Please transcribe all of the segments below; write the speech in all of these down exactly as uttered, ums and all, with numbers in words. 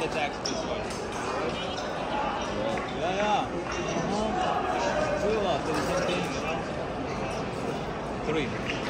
attack this way. Yeah, yeah. Uh-huh. Two of us, the same thing, you know? Three.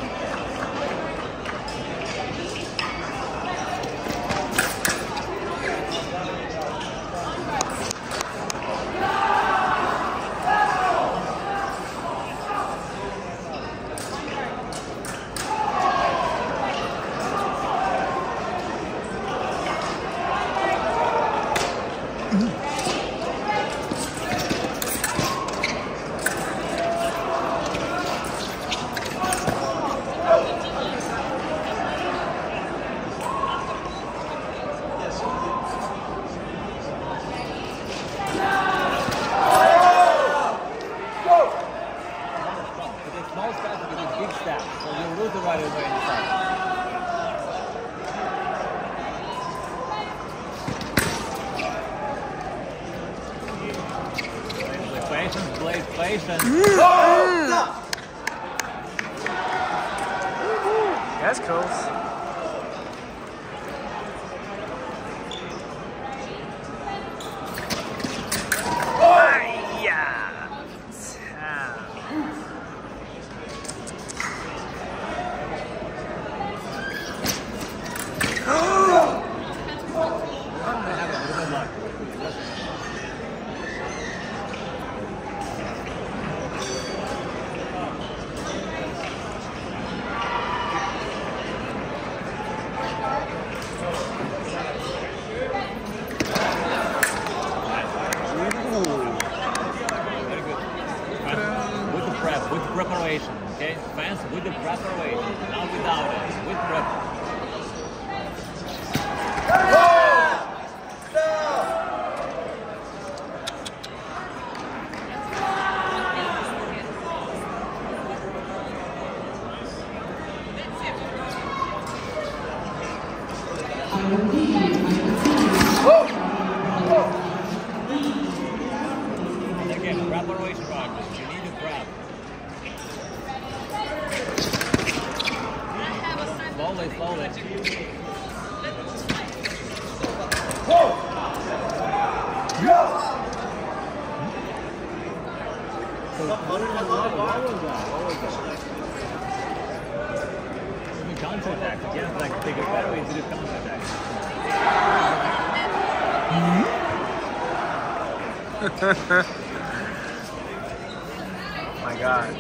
That's close. Again, preparation practice. You need to prep. Slowly, slowly. Counter-attack. You can't like take it better ways to do counter-attack. My God.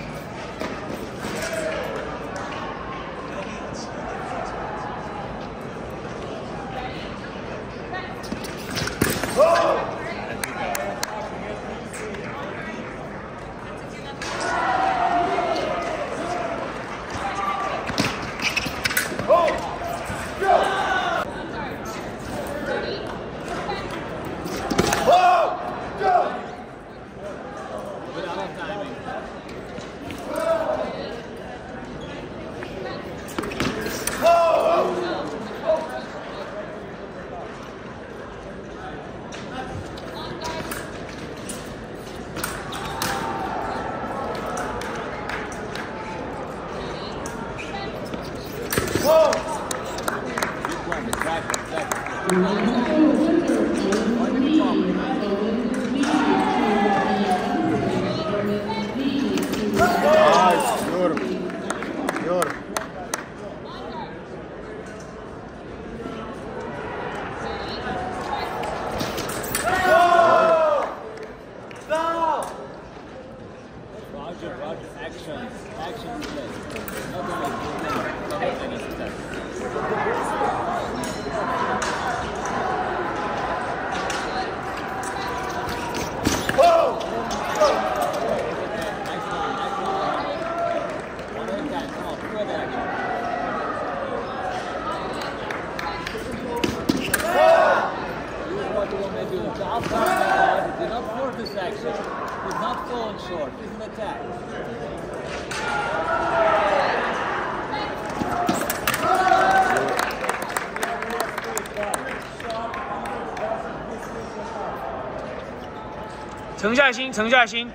Take 沉下心，沉下心。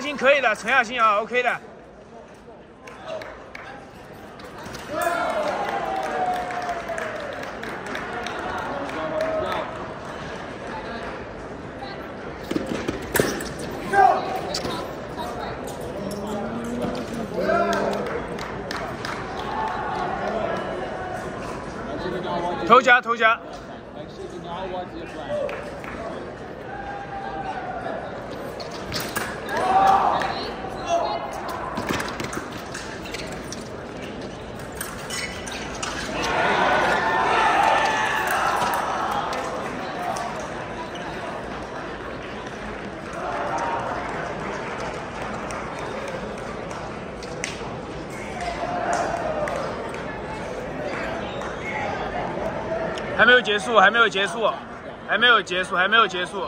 下心可以的，沉下心啊 ，OK 的。头夹，头夹。还没有结束，还没有结束，还没有结束，还没有结束。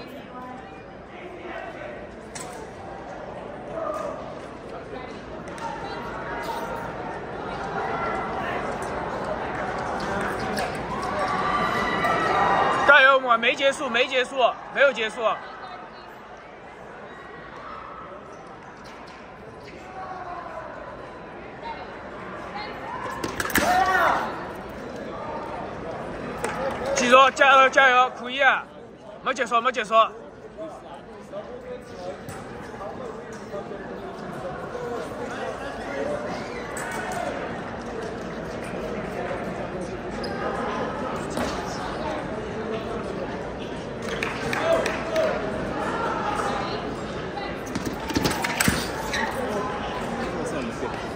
加油，我没结束，没结束，没有结束。记住，加油加油，可以啊！没结束，没结束。